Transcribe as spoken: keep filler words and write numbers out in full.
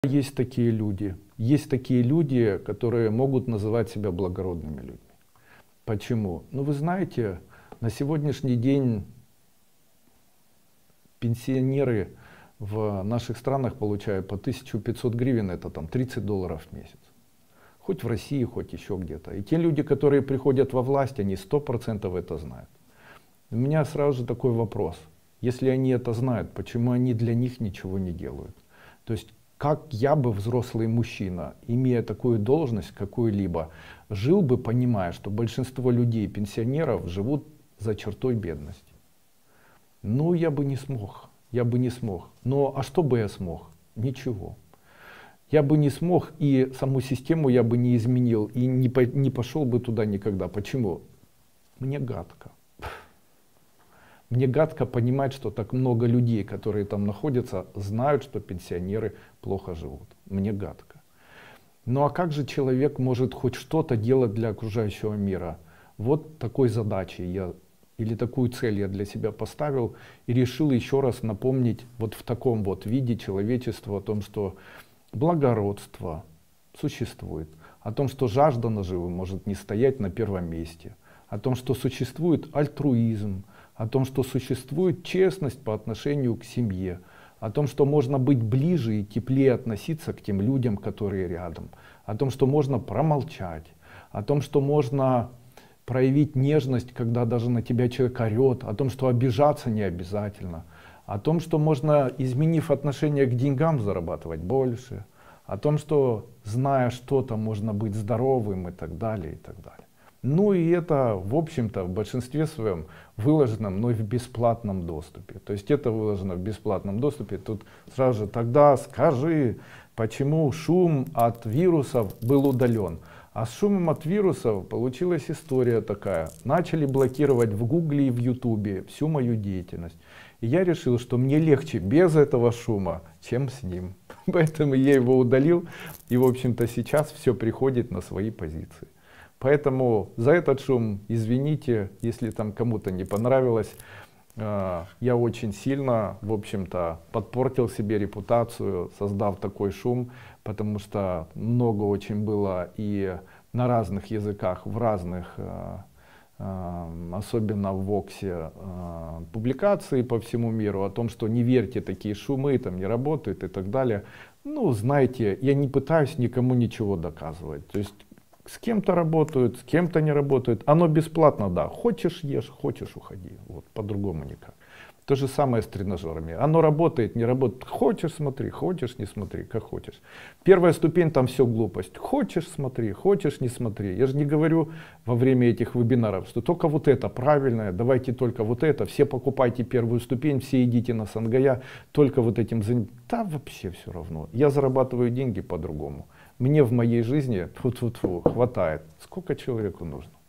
Есть такие люди. Есть такие люди, которые могут называть себя благородными людьми. Почему? Ну вы знаете, на сегодняшний день пенсионеры в наших странах получают по тысяче пятьсот гривен, это там тридцать долларов в месяц. Хоть в России, хоть еще где-то. И те люди, которые приходят во власть, они сто процентов это знают. У меня сразу же такой вопрос. Если они это знают, почему они для них ничего не делают? То есть, как я бы, взрослый мужчина, имея такую должность какую-либо, жил бы, понимая, что большинство людей, пенсионеров, живут за чертой бедности? Ну, я бы не смог. Я бы не смог. Но а что бы я смог? Ничего. Я бы не смог, и саму систему я бы не изменил, и не, по, не пошел бы туда никогда. Почему? Мне гадко. Мне гадко понимать, что так много людей, которые там находятся, знают, что пенсионеры плохо живут. Мне гадко. Ну а как же человек может хоть что-то делать для окружающего мира? Вот такой задачей я, или такую цель я для себя поставил и решил еще раз напомнить вот в таком вот виде человечеству о том, что благородство существует, о том, что жажда наживы может не стоять на первом месте, о том, что существует альтруизм, о том, что существует честность по отношению к семье, о том, что можно быть ближе и теплее относиться к тем людям, которые рядом, о том, что можно промолчать, о том, что можно проявить нежность, когда даже на тебя человек орет, о том, что обижаться не обязательно, о том, что можно, изменив отношение к деньгам, зарабатывать больше, о том, что, зная что-то, можно быть здоровым и так далее, и так далее. Ну и это, в общем-то, в большинстве своем выложено мной в бесплатном доступе. То есть это выложено в бесплатном доступе. Тут сразу же тогда скажи, почему шум от вирусов был удален. А с шумом от вирусов получилась история такая. Начали блокировать в Гугле и в Ютубе всю мою деятельность. И я решил, что мне легче без этого шума, чем с ним. Поэтому я его удалил. И, в общем-то, сейчас все приходит на свои позиции. Поэтому за этот шум извините, если там кому-то не понравилось. Я очень сильно, в общем-то, подпортил себе репутацию, создав такой шум, потому что много очень было и на разных языках, в разных, особенно в Воксе, публикации по всему миру о том, что не верьте, такие шумы там не работают и так далее. Ну, знаете, я не пытаюсь никому ничего доказывать. То есть с кем-то работают, с кем-то не работают. Оно бесплатно, да. Хочешь ешь, хочешь уходи. Вот, по-другому никак. То же самое с тренажерами. Оно работает, не работает. Хочешь смотри, хочешь не смотри, как хочешь. Первая ступень, там все глупость. Хочешь смотри, хочешь не смотри. Я же не говорю во время этих вебинаров, что только вот это правильное, давайте только вот это. Все покупайте первую ступень, все идите на Сангая, только вот этим занимайтесь. Да вообще все равно. Я зарабатываю деньги по-другому. Мне в моей жизни тьфу-тьфу-тьфу, хватает. Сколько человеку нужно?